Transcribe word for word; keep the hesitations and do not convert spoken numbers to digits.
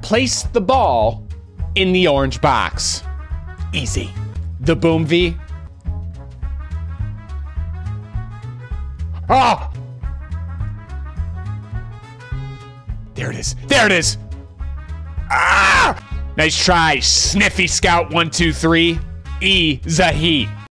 place the ball in the orange box. Easy. The Boom V. Oh! There it is. There it is. Ah! Nice try, Sniffyscout one two three. E Zahi.